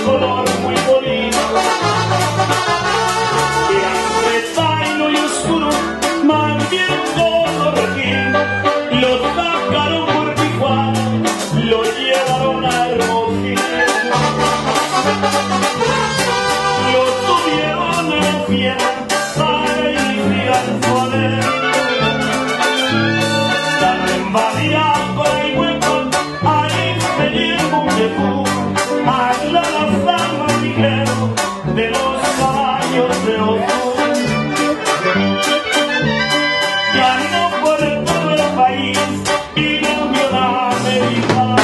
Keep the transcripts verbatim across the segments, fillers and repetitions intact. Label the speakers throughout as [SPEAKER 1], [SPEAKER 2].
[SPEAKER 1] color muy bonito, era zaino y oscuro, más bien colorquín. Lo sacaron por Tijuana, lo llevaron a Hermosillo, lo tuvieron en la fiesta para iniciar su alero. Tan variado y hueco, ahí se llevó de tú, a la lazama ligero de los caballos de Ojo. Ganó por todo el país y cambió la América.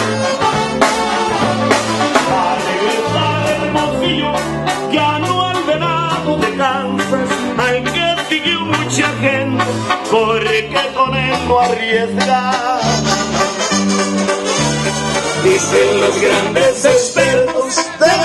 [SPEAKER 1] A regresar a Hermosillo, ganó al Venado de Kansas, al que siguió mucha gente, porque con él no arriesga. Dicen los grandes expertos de